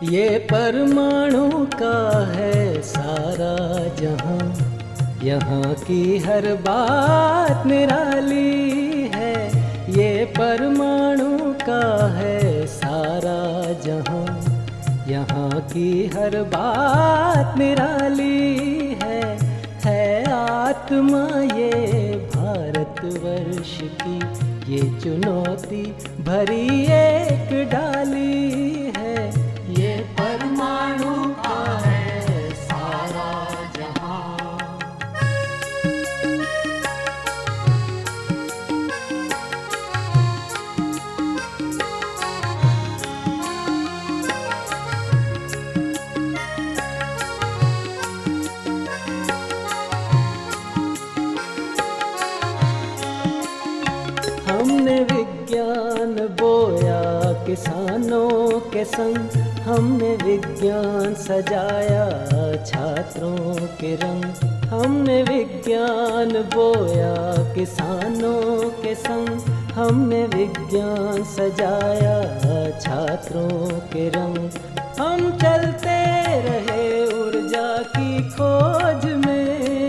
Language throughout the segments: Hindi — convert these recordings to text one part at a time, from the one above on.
ये परमाणु का है सारा जहां, यहाँ की हर बात निराली है। ये परमाणु का है सारा जहां, यहाँ की हर बात निराली है आत्मा ये भारतवर्ष की, ये चुनौती भरी एक डाली है। ये परमाणु का है सारा जहां। हमने विज्ञान बोया किसानों के संग, हमने विज्ञान सजाया छात्रों के रंग। हमने विज्ञान बोया किसानों के संग, हमने विज्ञान सजाया छात्रों के रंग। हम चलते रहे ऊर्जा की खोज में,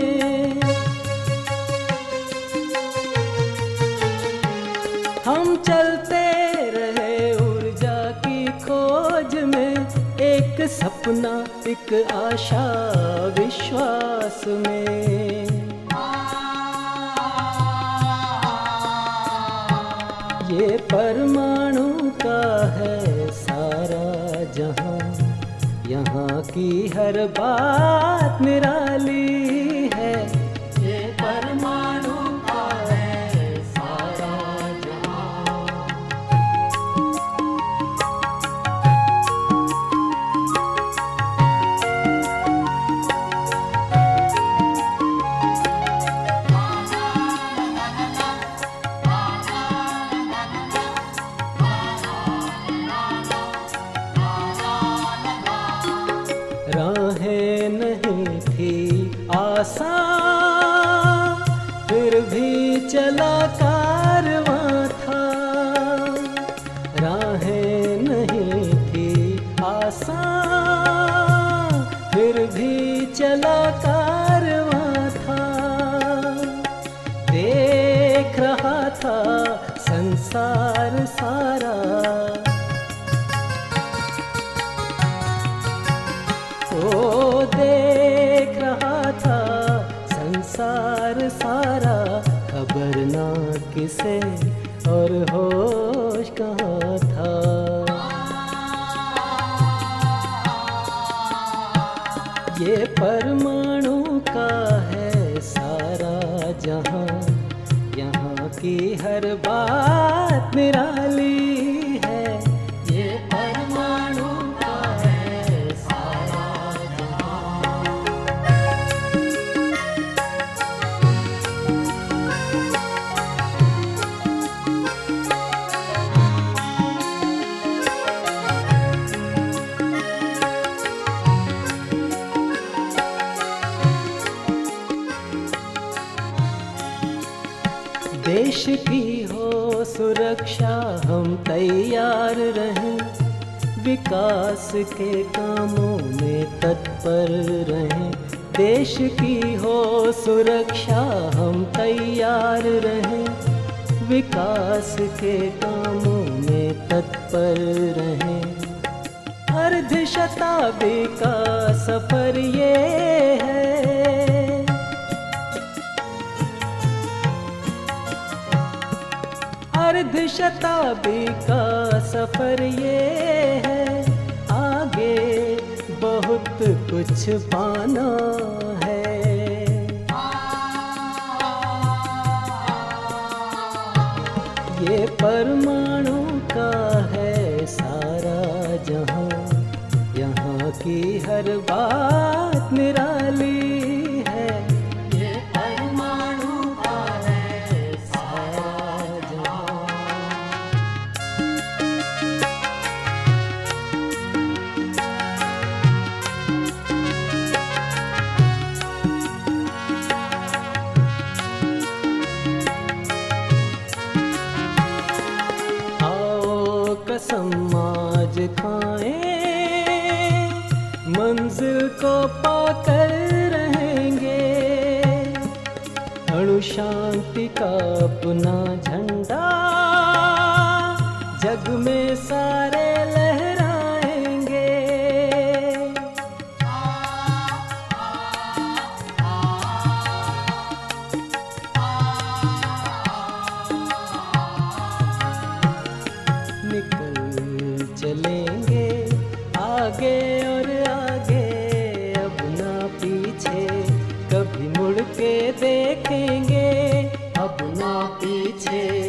हम चलते रहे ऊर्जा की खोज में। एक सपना एक आशा विश्वास में, ये परमाणु का है सारा जहां, यहाँ की हर बात निराली है। ये परमाणु का है सारा जहां। राहें नहीं थी आसान, फिर भी चला कारवां था। राहें नहीं थी आसान, फिर भी चला कारवां था। देख रहा था संसार सारा, ओ देख रहा था संसार सारा। खबर ना किसे और होश कहाँ था। ये परमाणु का है सारा जहां, यहाँ की हर बात निराली है। ये परमाणु का है सारा जहां। देश की हो सुरक्षा हम तैयार रहें, विकास के कामों में तत्पर रहें। देश की हो सुरक्षा हम तैयार रहें, विकास के कामों में तत्पर रहें। अर्ध शताब्दी का सफर ये है, अर्ध शताब्दी का सफर ये है। आगे बहुत कुछ पाना है। ये परमाणु का है सारा जहां, यहाँ की हर बात निराली है। ये परमाणु का है सारा जहां। कसम आज खाएं, को पाकर रहेंगे। अणु शांति का अपना झंडा जग में सारे लहराएंगे। निकल चलेंगे आगे और आगे, अब ना पीछे कभी मुड़ के देखेंगे, अब ना पीछे